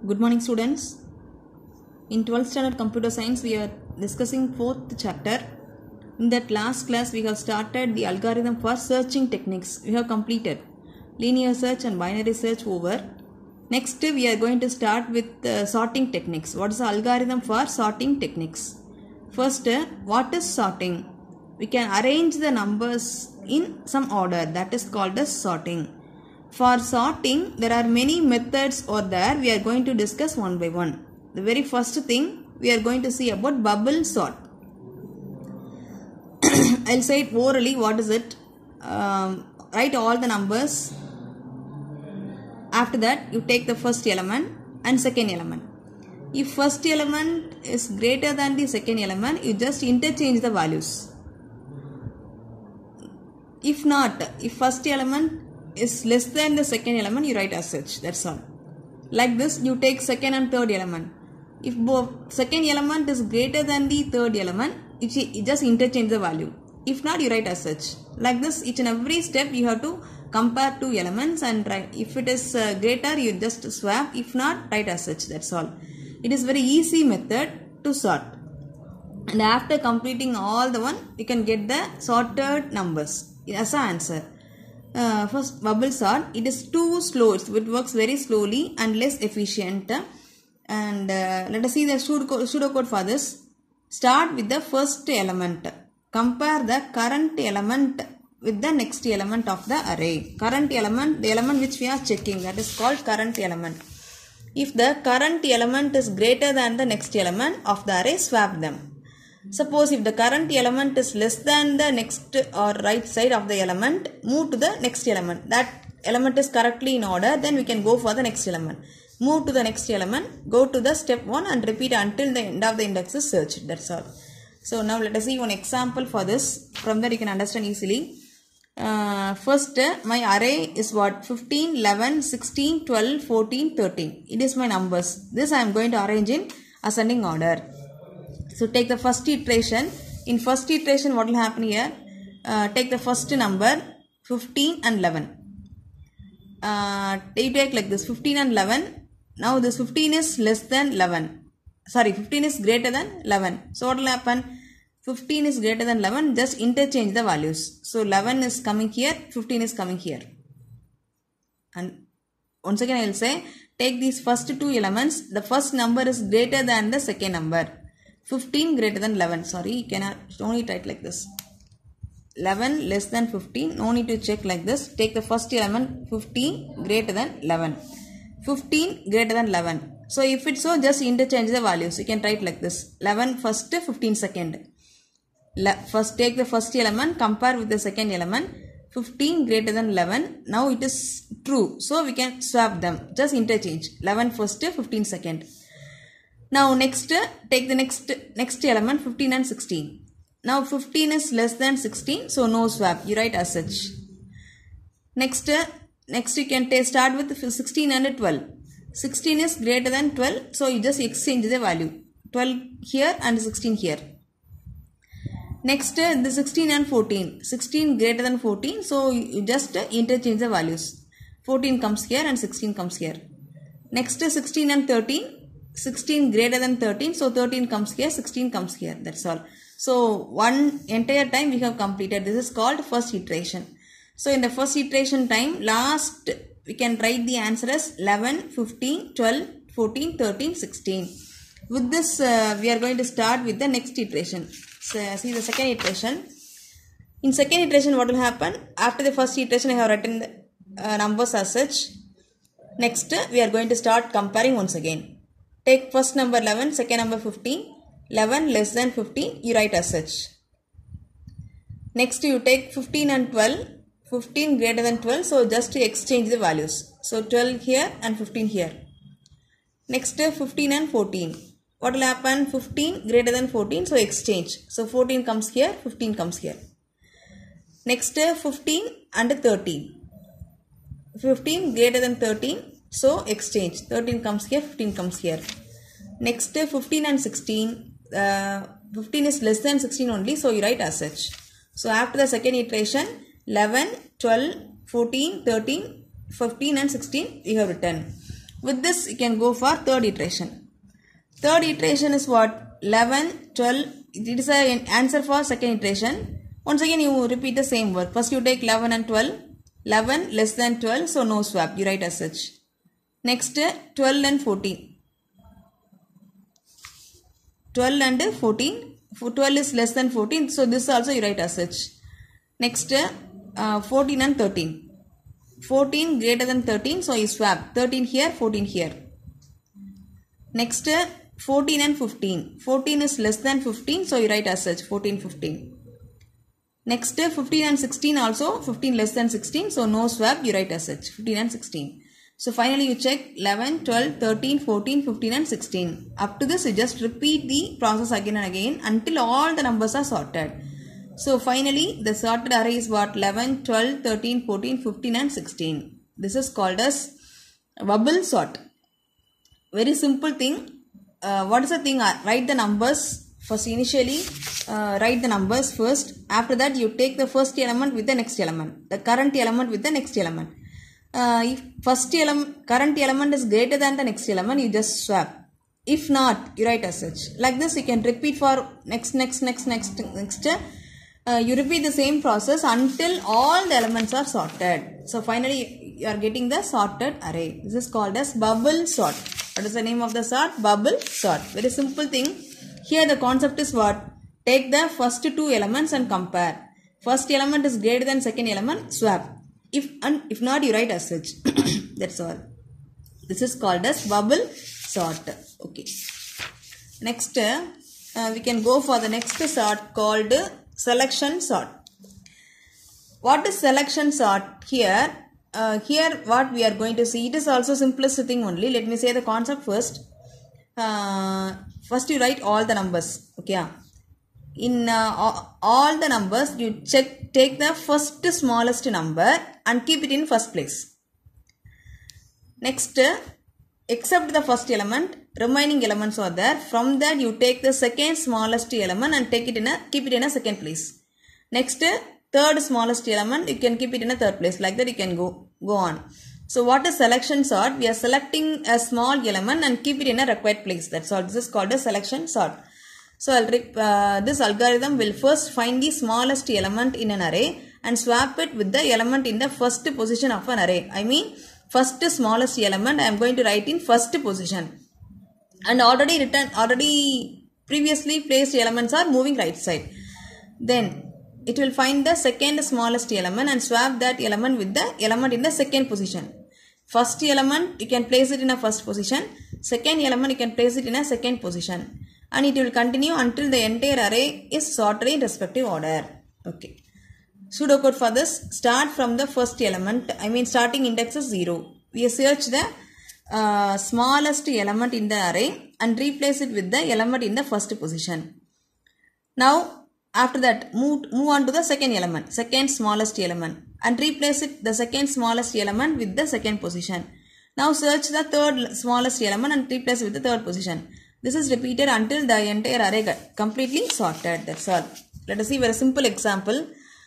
Good morning, students. In 12th standard computer science, we are discussing 4th chapter. In that last class, we have started the algorithm for searching techniques. We have completed linear search and binary search over. Next, we are going to start with sorting techniques. What is the algorithm for sorting techniques? First, what is sorting? We can arrange the numbers in some order. That is called as sorting. For sorting, there are many methods or there. We are going to discuss one by one. The very first thing, we are going to see about bubble sort. I'll say it orally. What is it? Write all the numbers. After that, you take the first element and second element. If first element is greater than the second element, you just interchange the values. If not, if first element is less than the second element, you write as such. That's all. Like this, you take second and third element. If both second element is greater than the third element, you just interchange the value. If not, you write as such. Like this, each and every step you have to compare two elements and write. If it is greater, you just swap. If not, write as such. That's all. It is very easy method to sort. And after completing all the one, you can get the sorted numbers as an answer. First, bubble sort. It is too slow. It works very slowly and less efficient. And let us see the pseudocode for this. Start with the first element. Compare the current element with the next element of the array. Current element, the element which we are checking, that is called current element. If the current element is greater than the next element of the array, swap them. Suppose if the current element is less than the next or right side of the element, move to the next element. That element is correctly in order, then we can go for the next element. Move to the next element, go to the step 1 and repeat until the end of the index is searched. That's all. So now let us see one example for this. From there you can understand easily. First, my array is what? 15, 11, 16, 12, 14, 13. It is my numbers. This I am going to arrange in ascending order. So take the first iteration. In first iteration, what will happen here? Take the first number 15 and 11. You take like this 15 and 11. Now this 15 is less than 11. Sorry, 15 is greater than 11. So what will happen? 15 is greater than 11. Just interchange the values. So 11 is coming here. 15 is coming here. And once again I will say, take these first two elements. The first number is greater than the second number. 15 greater than 11. Sorry, you cannot only write like this. 11 less than 15. No need to check like this. Take the first element 15 greater than 11. 15 greater than 11. So if it's so, just interchange the values. You can write like this. 11 first, 15 second. First take the first element, compare with the second element. 15 greater than 11. Now it is true. So we can swap them. Just interchange. 11 first, 15 second. Now next, take the next element 15 and 16. Now 15 is less than 16, so no swap. You write as such. Next you can start with 16 and 12. 16 is greater than 12, so you just exchange the value. 12 here and 16 here. Next, the 16 and 14. 16 greater than 14, so you just interchange the values. 14 comes here and 16 comes here. Next, 16 and 13. 16 greater than 13, so 13 comes here, 16 comes here. That's all. So one entire time we have completed. This is called first iteration. So in the first iteration time, last we can write the answer as 11, 15, 12, 14, 13, 16. With this, we are going to start with the next iteration. So see the second iteration. In second iteration, what will happen? After the first iteration, I have written the numbers as such. Next, we are going to start comparing once again. Take first number 11, second number 15. 11 less than 15, you write as such. Next, you take 15 and 12. 15 greater than 12, so just to exchange the values. So 12 here and 15 here. Next, 15 and 14. What will happen? 15 greater than 14, so exchange. So 14 comes here, 15 comes here. Next, 15 and 13. 15 greater than 13, so exchange. 13 comes here, 15 comes here. Next, 15 and 16. 15 is less than 16 only, so you write as such. So after the second iteration, 11, 12, 14, 13, 15 and 16 we have written. With this you can go for third iteration. Third iteration is what? 11, 12. It is an answer for second iteration. Once again you repeat the same word. First you take 11 and 12. 11 less than 12, so no swap. You write as such. Next 12 and 14. 12 and 14. 12 is less than 14, so this also you write as such. Next 14 and 13. 14 greater than 13, so you swap. 13 here, 14 here. Next 14 and 15. 14 is less than 15, so you write as such. 14, 15. Next 15 and 16 also. 15 less than 16, so no swap. You write as such. 15 and 16. So finally you check 11, 12, 13, 14, 15 and 16. Up to this you just repeat the process again and again until all the numbers are sorted. So finally the sorted array is what? 11, 12, 13, 14, 15 and 16. This is called as bubble sort. Very simple thing. What is the thing? Write the numbers first. Initially write the numbers first. After that you take the first element with the next element. The current element with the next element. If current element is greater than the next element, you just swap. If not, you write as such. Like this, you can repeat for next. You repeat the same process until all the elements are sorted. So finally, you are getting the sorted array. This is called as bubble sort. What is the name of the sort? Bubble sort. Very simple thing. Here the concept is what? Take the first two elements and compare. First element is greater than second element, swap. If not, you write as such. That's all. This is called as bubble sort. Okay. Next, we can go for the next sort called selection sort. What is selection sort? Here what we are going to see, it is also simplest thing only. Let me say the concept first. First you write all the numbers. Okay. In all the numbers, you take the first smallest number and keep it in first place. Next, except the first element, remaining elements are there. From that, you take the second smallest element and keep it in a second place. Next, third smallest element, you can keep it in a third place. Like that, you can go on. So, what is selection sort? We are selecting a small element and keep it in a required place. That's all. This is called a selection sort. So, this algorithm will first find the smallest element in an array and swap it with the element in the first position of an array. I mean, first smallest element I am going to write in first position. And already previously placed elements are moving right side. Then, it will find the second smallest element and swap that element with the element in the second position. First element, you can place it in a first position. Second element, you can place it in a second position. And it will continue until the entire array is sorted in respective order. Okay. Pseudocode for this, start from the first element. I mean starting index is 0. We search the smallest element in the array and replace it with the element in the first position. Now after that move on to the second element, second smallest element, and replace the second smallest element with the second position. Now search the third smallest element and replace it with the third position. This is repeated until the entire array got completely sorted. That's all. Let us see a very simple example.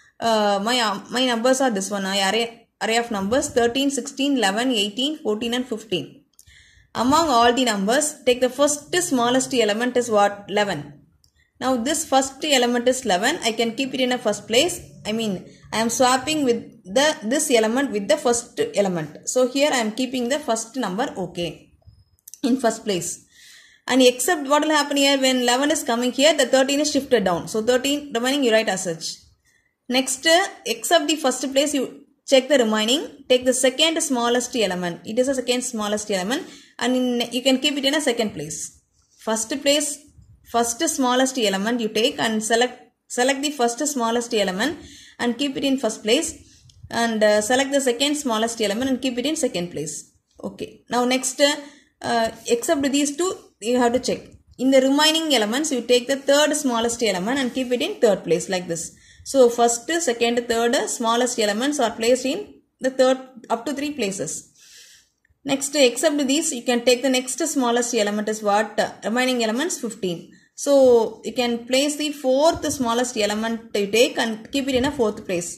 My numbers are this one. Array of numbers 13, 16, 11, 18, 14 and 15. Among all the numbers, take the first smallest element is what? 11. Now this first element is 11. I can keep it in a first place. I mean, I am swapping with this element with the first element. So here I am keeping the first number okay in first place. And except what will happen here, when 11 is coming here, the 13 is shifted down. So 13 remaining you write as such. Next, except the first place, you check the remaining. Take the second smallest element. It is the second smallest element, and you can keep it in a second place. First smallest element you take and select the first smallest element and keep it in first place, and select the second smallest element and keep it in second place. Okay. Now next, except these two, you have to check. In the remaining elements, you take the third smallest element and keep it in third place like this. So first, second, third smallest elements are placed in the third up to 3 places. Next, except these, you can take the next smallest element is what? Remaining elements 15. So you can place the fourth smallest element you take and keep it in a fourth place.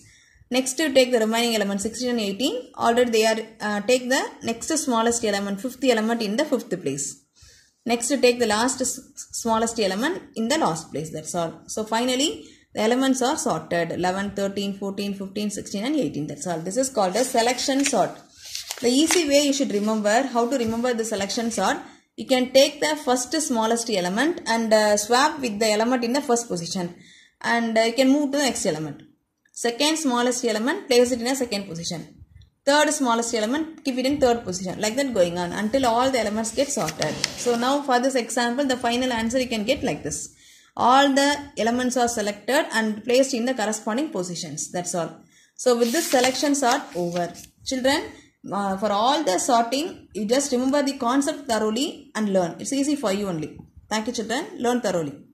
Next take the remaining element 16 and 18. Already they are take the next smallest element, 5th element in the 5th place. Next take the last smallest element in the last place. That's all. So finally the elements are sorted 11, 13, 14, 15, 16 and 18. That's all. This is called a selection sort. The easy way you should remember how to remember the selection sort. You can take the first smallest element and swap with the element in the first position, and you can move to the next element. Second smallest element, place it in a second position. Third smallest element, keep it in third position. Like that going on until all the elements get sorted. So now for this example, the final answer you can get like this. All the elements are selected and placed in the corresponding positions. That's all. So with this selection sort over. Children, for all the sorting, you just remember the concept thoroughly and learn. It's easy for you only. Thank you children. Learn thoroughly.